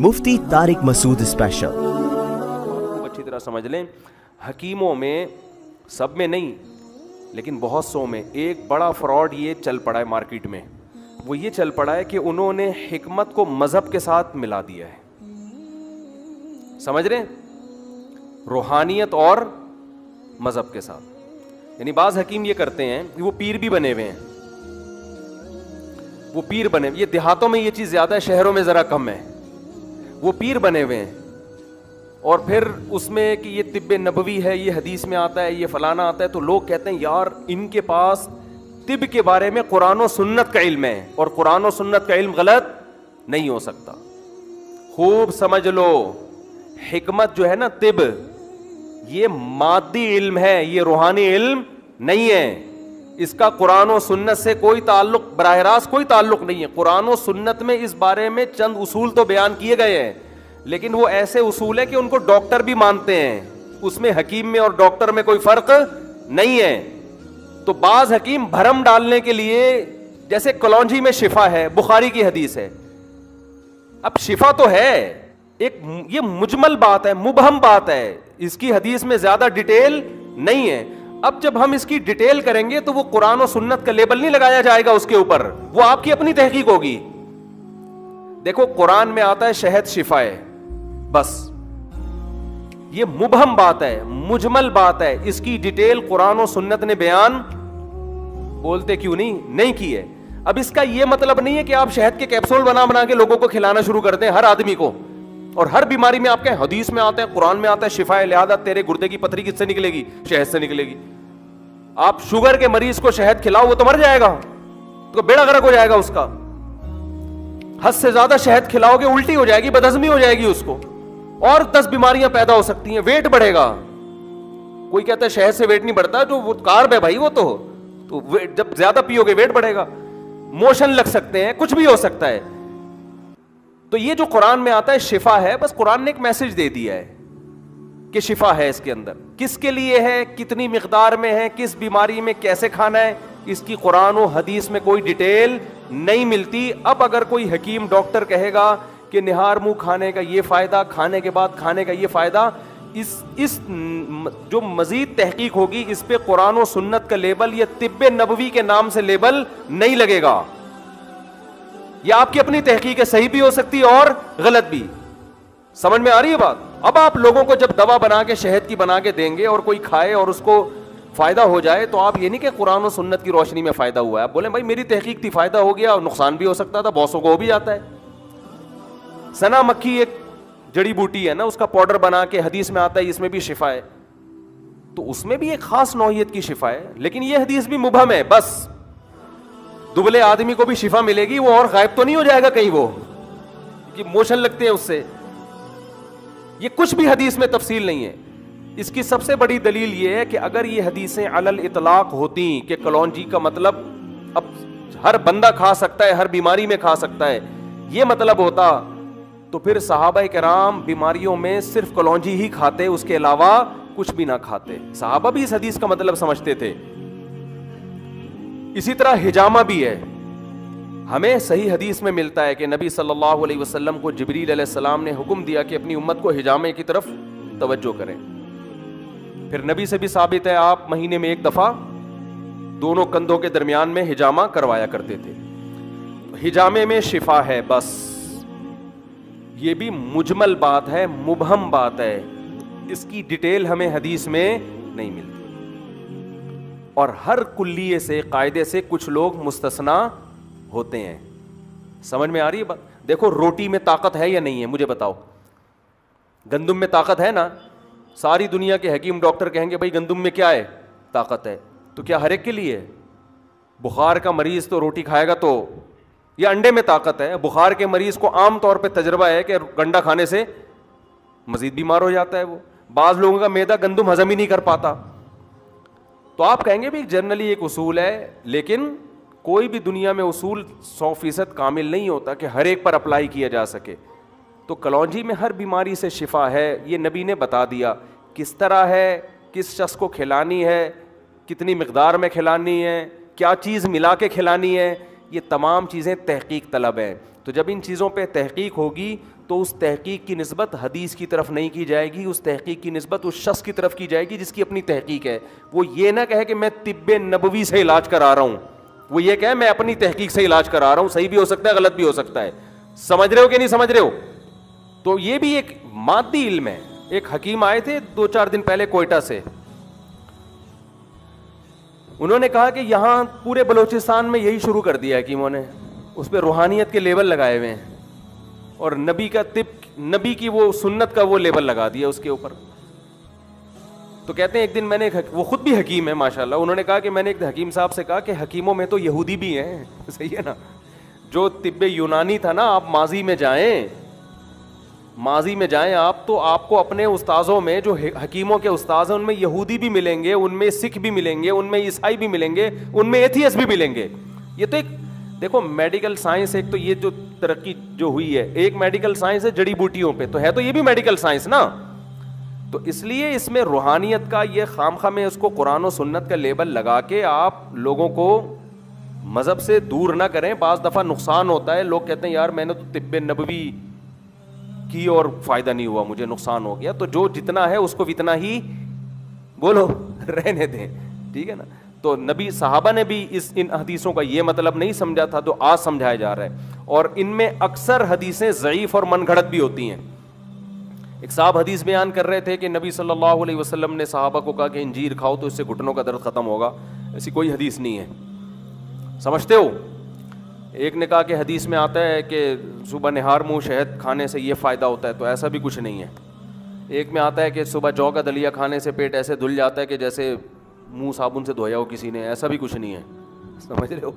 मुफ्ती Tariq Masood special. अच्छी तरह समझ लें, हकीमों में, सब में नहीं लेकिन बहुत सौ में, एक बड़ा फ्रॉड ये चल पड़ा है मार्केट में। वो ये चल पड़ा है कि उन्होंने हिकमत को मजहब के साथ मिला दिया है। समझ रहे हैं, रूहानियत और मजहब के साथ। यानी बाज हकीम ये करते हैं, वो पीर भी बने हुए हैं, वो पीर बने, ये देहातों में ये चीज ज्यादा है, शहरों में जरा कम है। वो पीर बने हुए हैं और फिर उसमें कि ये तिब्बे नबवी है, ये हदीस में आता है, ये फलाना आता है, तो लोग कहते हैं यार इनके पास तिब के बारे में कुरान और सुन्नत का इल्म है, और कुरान और सुन्नत का इल्म गलत नहीं हो सकता। खूब समझ लो, हिकमत जो है ना, तिब, ये मादी इल्म है, ये रूहानी इल्म नहीं है। इसका कुरान और सुन्नत से कोई ताल्लुक, बराह रास्त कोई ताल्लुक नहीं है। कुरान और सुन्नत में इस बारे में चंद उसूल तो बयान किए गए हैं, लेकिन वो ऐसे उसूल है कि उनको डॉक्टर भी मानते हैं। उसमें हकीम में और डॉक्टर में कोई फर्क नहीं है। तो बाज हकीम भरम डालने के लिए, जैसे कलौंजी में शिफा है, बुखारी की हदीस है, अब शिफा तो है, एक ये मुजमल बात है, मुबहम बात है, इसकी हदीस में ज्यादा डिटेल नहीं है। अब जब हम इसकी डिटेल करेंगे तो वो कुरान और सुन्नत का लेबल नहीं लगाया जाएगा उसके ऊपर, वो आपकी अपनी तहकीक होगी। देखो कुरान में आता है शहद शिफा है, बस ये मुबहम बात है, मुजमल बात है, इसकी डिटेल कुरान और सुन्नत ने बयान बोलते क्यों नहीं की है। अब इसका ये मतलब नहीं है कि आप शहद के कैप्सूल बना बना के लोगों को खिलाना शुरू कर दें, हर आदमी को, और हर बीमारी में आपके हदीस में आता है, कुरान में आता है शिफा है, लिहाजा तेरे गुर्दे की पथरी किससे निकलेगी? शहद से निकलेगी। आप शुगर के मरीज को शहद खिलाओ, वो तो मर जाएगा, तो बेड़ा गर्क हो जाएगा उसका। हद से ज्यादा शहद खिलाओगे उल्टी हो जाएगी, बदहजमी हो जाएगी उसको, और 10 बीमारियां पैदा हो सकती हैं, वेट बढ़ेगा। कोई कहता है शहद से वेट नहीं बढ़ता, जो वो कार्ब है भाई, वो तो जब ज्यादा पियोगे वेट बढ़ेगा, मोशन लग सकते हैं, कुछ भी हो सकता है। तो ये जो कुरान में आता है शिफा है, बस कुरान ने एक मैसेज दे दिया है कि शिफा है इसके अंदर। किसके लिए है, कितनी मिकदार में है, किस बीमारी में कैसे खाना है, इसकी कुरान और हदीस में कोई डिटेल नहीं मिलती। अब अगर कोई हकीम डॉक्टर कहेगा कि निहार मुंह खाने का ये फायदा, खाने के बाद खाने का ये फायदा, इस जो मजीद तहकीक होगी, इस पे कुरान और सुन्नत का लेबल या तिब्बे नबवी के नाम से लेबल नहीं लगेगा। यह आपकी अपनी तहकीक है, सही भी हो सकती है और गलत भी। समझ में आ रही है बात? अब आप लोगों को जब दवा बना के, शहद की बना के देंगे और कोई खाए और उसको फायदा हो जाए, तो आप ये नहीं कि कुरान और सुन्नत की रोशनी में फायदा हुआ है। आप बोले भाई मेरी तहकीक थी, फायदा हो गया, और नुकसान भी हो सकता था, बॉसों को हो भी जाता है। सना मक्खी एक जड़ी बूटी है ना, उसका पाउडर बना के हदीस में आता है इसमें भी शिफा है, तो उसमें भी एक खास नौइयत की शिफा है, लेकिन ये हदीस भी मुबहम है। बस दुबले आदमी को भी शिफा मिलेगी, वो और गायब तो नहीं हो जाएगा कहीं, वो कि मोशन लगते हैं उससे। ये कुछ भी हदीस में तफसील नहीं है। इसकी सबसे बड़ी दलील ये है कि अगर ये हदीसें अलल इतलाक होती कि कलौंजी का मतलब अब हर बंदा खा सकता है, हर बीमारी में खा सकता है, ये मतलब होता, तो फिर सहाबा किराम बीमारियों में सिर्फ कलौंजी ही खाते, उसके अलावा कुछ भी ना खाते। सहाबा भी इस हदीस का मतलब समझते थे। इसी तरह हिजामा भी है। हमें सही हदीस में मिलता है कि नबी सल्लल्लाहु अलैहि वसल्लम को जिब्रील अलैहिस्सलाम ने हुक्म दिया कि अपनी उम्मत को हिजामे की तरफ तवज्जो करें। फिर नबी से भी साबित है, आप महीने में एक दफा दोनों कंधों के दरमियान में हिजामा करवाया करते थे। हिजामे में शिफा है, बस ये भी मुजमल बात है, मुबहम बात है, इसकी डिटेल हमें हदीस में नहीं मिलती। और हर कुल्लिये से, कायदे से कुछ लोग मुस्तस्ना होते हैं। समझ में आ रही है बात? देखो रोटी में ताकत है या नहीं है, मुझे बताओ। गंदुम में ताकत है ना? सारी दुनिया के हकीम डॉक्टर कहेंगे भाई गंदुम में क्या है, ताकत है, तो क्या हर एक के लिए है? बुखार का मरीज तो रोटी खाएगा, तो या अंडे में ताकत है? बुखार के मरीज को आम तौर पे तजर्बा है कि गंडा खाने से मजीद बीमार हो जाता है वो। बाज लोगों का मैदा गंदुम हजम ही नहीं कर पाता। तो आप कहेंगे भी जनरली एक उसूल है, लेकिन कोई भी दुनिया में उसूल 100% कामिल नहीं होता कि हर एक पर अप्लाई किया जा सके। तो कलौंजी में हर बीमारी से शिफा है, ये नबी ने बता दिया। किस तरह है, किस शख्स को खिलानी है, कितनी मिकदार में खिलानी है, क्या चीज़ मिला के खिलानी है, یہ تمام چیزیں تحقیق طلب ہیں. تو جب ان چیزوں پہ تحقیق ہوگی تو اس تحقیق کی نسبت حدیث کی طرف نہیں کی جائے گی, اس تحقیق کی نسبت اس شخص کی طرف کی جائے گی جس کی اپنی تحقیق ہے. وہ یہ نہ کہے کہ میں طب نبوی سے علاج کرا رہا ہوں, وہ یہ کہے میں اپنی تحقیق سے علاج کرا رہا ہوں. صحیح بھی ہو سکتا ہے, غلط بھی ہو سکتا ہے. سمجھ رہے ہو کہ نہیں سمجھ رہے ہو؟ تو یہ بھی ایک مادی علم ہے. ایک حکیم آئے تھے 2-4 دن پہلے کوئٹہ سے, انہوں نے کہا کہ یہاں پورے بلوچستان میں یہی شروع کر دیا حکیموں نے, اس پہ روحانیت کے لیبل لگائے ہوئے ہیں اور نبی کا طب, نبی کی وہ سنت کا وہ لیبل لگا دیا اس کے اوپر. تو کہتے ہیں ایک دن میں نے, وہ خود بھی حکیم ہے ماشاءاللہ, انہوں نے کہا کہ میں نے ایک حکیم صاحب سے کہا کہ حکیموں میں تو یہودی بھی ہیں. صحیح ہے نا, جو طب یونانی تھا نا, آپ ماضی میں جائیں, ماضی میں جائیں آپ, تو آپ کو اپنے استاذوں میں جو حکیموں کے استاذ ہیں ان میں یہودی بھی ملیں گے, ان میں سکھ بھی ملیں گے, ان میں عیسائی بھی ملیں گے, ان میں ایتھیسٹ بھی ملیں گے. یہ تو ایک دیکھو میڈیکل سائنس, ایک تو یہ جو ترقی جو ہوئی ہے, ایک میڈیکل سائنس ہے جڑی بوٹیوں پہ, تو ہے تو یہ بھی میڈیکل سائنس نا. تو اس لیے اس میں روحانیت کا یہ خامخواہ میں اس کو قرآن و سنت کا لیبل لگا کے آپ لوگوں کو مذہب سے دور نہ کریں. بعض دفعہ نقصان ہوتا ہے, لوگ کہتے ہیں یار میں نے تو طب نبوی کی اور فائدہ نہیں ہوا, مجھے نقصان ہو گیا. تو جو جتنا ہے اس کو اتنا ہی بولو, رہنے دیں, ٹھیک ہے نا. تو نبی صحابہ نے بھی ان حدیثوں کا یہ مطلب نہیں سمجھا تھا جو آج سمجھایا جا رہا ہے, اور ان میں اکثر حدیثیں ضعیف اور من گھڑت بھی ہوتی ہیں. ایک صاحب حدیث بیان کر رہے تھے کہ نبی صلی اللہ علیہ وسلم نے صحابہ کو کہا کہ انجیر کھاؤ تو اس سے گھٹنوں کا درد ختم ہوگا. ایسی کوئی حدیث نہیں ہے, سمجھتے ہو. ایک نے کہا کہ حدیث میں آتا ہے کہ صبح نہار منہ شہد کھانے سے یہ فائدہ ہوتا ہے, تو ایسا بھی کچھ نہیں ہے. ایک میں آتا ہے کہ صبح جو کا دلیا کھانے سے پیٹ ایسے دھل جاتا ہے کہ جیسے منہ صابن سے دھویا ہو کسی نے, ایسا بھی کچھ نہیں ہے. سمجھ رہے ہو؟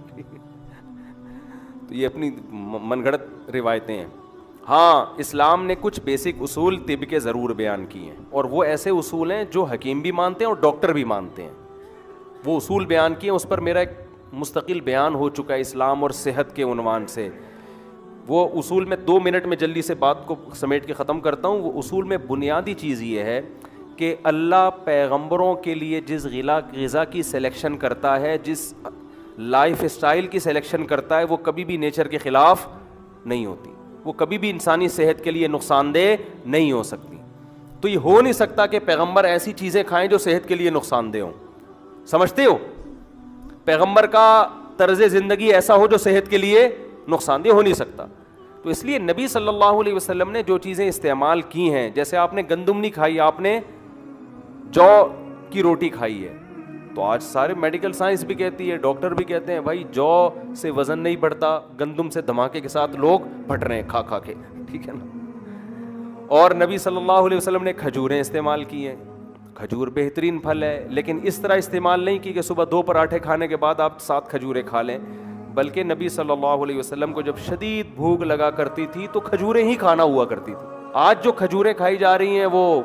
تو یہ اپنی من گھڑت روایتیں ہیں. ہاں, اسلام نے کچھ بیسک اصول طب کے ضرور بیان کیے ہیں, اور وہ ایسے اصول ہیں جو حکیم بھی مانتے ہیں اور ڈاکٹر بھی مانتے ہیں. وہ اصول بیان کیے ہیں, اس پر میرا ایک مستقل بیان ہو چکا ہے اسلام اور صحت کے عنوان سے. وہ اصول میں 2 منٹ میں جلدی سے بات کو سمیٹ کے ختم کرتا ہوں. وہ اصول میں بنیادی چیز یہ ہے کہ اللہ پیغمبروں کے لیے جس غذا کی سلیکشن کرتا ہے, جس لائف اسٹائل کی سلیکشن کرتا ہے, وہ کبھی بھی نیچر کے خلاف نہیں ہوتی, وہ کبھی بھی انسانی صحت کے لیے نقصان دہ نہیں ہو سکتی. تو یہ ہو نہیں سکتا کہ پیغمبر ایسی چیزیں کھائیں جو صحت کے لیے نقصان دہ ہوں. سمجھتے ہو؟ پیغمبر کا طرز زندگی ایسا ہو جو صحت کے لیے نقصان دہ ہو نہیں سکتا. تو اس لیے نبی صلی اللہ علیہ وسلم نے جو چیزیں استعمال کی ہیں, جیسے آپ نے گندم نہیں کھائی, آپ نے جو کی روٹی کھائی ہے, تو آج سارے میڈیکل سائنس بھی کہتی ہے, ڈاکٹر بھی کہتے ہیں بھائی جو سے وزن نہیں بڑھتا, گندم سے دھماکے کے ساتھ لوگ پھٹ رہے ہیں کھا کھا کے, ٹھیک ہے نا. اور نبی صلی اللہ علیہ وسلم نے کھجوریں استعمال کی ہیں, کھجور بہترین پھل ہے, لیکن اس طرح استعمال نہیں کی کہ صبح 2 پراٹھے کھانے کے بعد آپ 7 کھجوریں کھا لیں, بلکہ نبی صلی اللہ علیہ وسلم کو جب شدید بھوک لگا کرتی تھی تو کھجوریں ہی کھانا ہوا کرتی تھی. آج جو کھجوریں کھائی جا رہی ہیں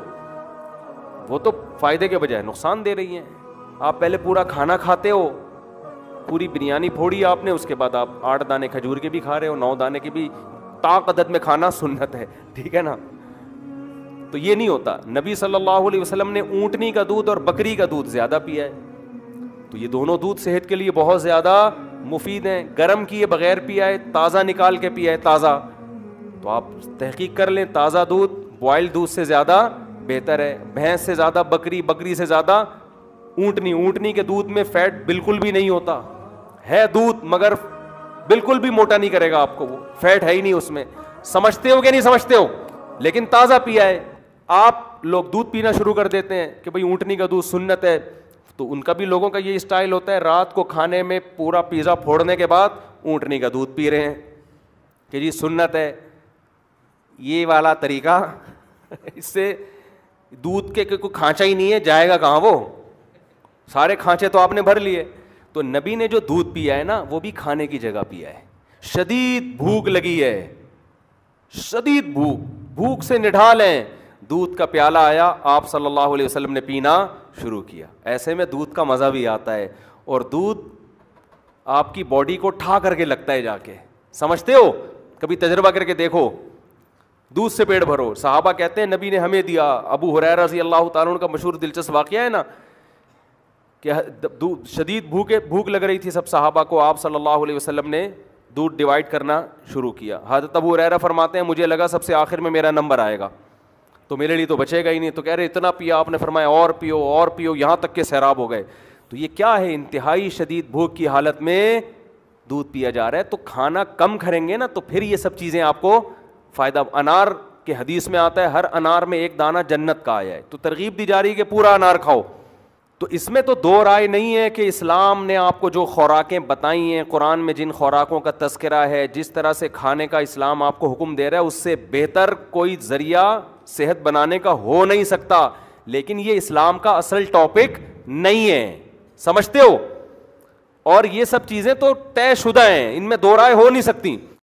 وہ تو فائدے کے بجائے نقصان دے رہی ہیں. آپ پہلے پورا کھانا کھاتے ہو, پوری بریانی پھوڑی آپ نے, اس کے بعد آپ 8 دانے کھجور کے بھی کھا رہے ہو, 9 دانے کے بھی, طاق عدد میں کھانا سنت ہے, ٹھیک ہے نا. تو یہ نہیں ہوتا. نبی صلی اللہ علیہ وسلم نے اونٹنی کا دودھ اور بکری کا دودھ زیادہ پیا ہے, تو یہ دونوں دودھ صحت کے لیے بہت زیادہ مفید ہیں. گرم کیے بغیر پیا ہے, تازہ نکال کے پیا ہے, تازہ. تو آپ تحقیق کر لیں, تازہ دودھ بوائل دودھ سے زیادہ بہتر ہے. بھینس سے زیادہ بکری, بکری سے زیادہ اونٹنی. اونٹنی کے دودھ میں فیٹ بالکل بھی نہیں ہوتا, ہے دودھ مگر بالکل بھی موٹا نہیں کرے گا آپ کو, وہ فیٹ ہے ہی نہیں اس میں. سمجھتے ہو کہ نہیں سمجھتے ہو؟ لیکن تازہ پیا ہے. آپ لوگ دودھ پینا شروع کر دیتے ہیں کہ بھئی اونٹنی کا دودھ سنت ہے, تو ان کا بھی لوگوں کا یہ اسٹائل ہوتا ہے, رات کو کھانے میں پورا پیزا پھوڑنے کے بعد اونٹنی کا دودھ پی رہے ہیں کہ جی سنت ہے. یہ والا طریقہ, اس سے دودھ کے کوئی کھانچا ہی نہیں ہے, جائے گا کہاں وہ, سارے کھانچے تو آپ نے بھر لیے. تو نبی نے جو دودھ پیا ہے نا, وہ بھی کھانے کی جگہ پیا ہے. شدید بھوک لگی ہے, شدید بھوک سے نڈھال ہیں, دودھ کا پیالہ آیا, آپ صلی اللہ علیہ وسلم نے پینا شروع کیا. ایسے میں دودھ کا مزہ بھی آتا ہے, اور دودھ آپ کی باڈی کو ٹھا کر کے لگتا ہے جا کے. سمجھتے ہو؟ کبھی تجربہ کر کے دیکھو, دودھ سے پیٹ بھرو. صحابہ کہتے ہیں نبی نے ہمیں دیا. ابو ہریرہ رضی اللہ تعالیٰ عنہ کا مشہور دلچسپ واقعہ ہے نا کہ شدید بھوک لگ رہی تھی سب صحابہ کو, آپ صلی اللہ علیہ وسلم نے دودھ ڈیوائڈ کرنا شروع کیا. حضرت ابو ہریرہ فرماتے ہیں مجھے لگا سب سے آخر میں میرا نمبر آئے گا تو میرے لیے تو بچے گا ہی نہیں, تو کہہ رہے اتنا پیا, آپ نے فرمایا اور پیو اور پیو, یہاں تک کہ سیراب ہو گئے. تو یہ کیا ہے, انتہائی شدید بھوک کی حالت میں دودھ پیا جا رہا ہے. تو کھانا کم کریں گے نا تو پھر یہ سب چیزیں آپ کو فائدہ. انار کے حدیث میں آتا ہے ہر انار میں ایک دانہ جنت کا آیا ہے, تو ترغیب دی جا رہی ہے کہ پورا انار کھاؤ. تو اس میں تو دو رائے نہیں ہے کہ اسلام نے آپ کو جو خوراکیں بتائی ہیں, قرآن میں جن خوراکوں کا تذکرہ ہے, جس طرح سے کھانے کا اسلام آپ کو حکم دے رہا ہے, اس سے بہتر کوئی ذریعہ صحت بنانے کا ہو نہیں سکتا. لیکن یہ اسلام کا اصل ٹاپک نہیں ہے, سمجھتے ہو؟ اور یہ سب چیزیں تو طے شدہ ہیں, ان میں دو رائے ہو نہیں سکتی.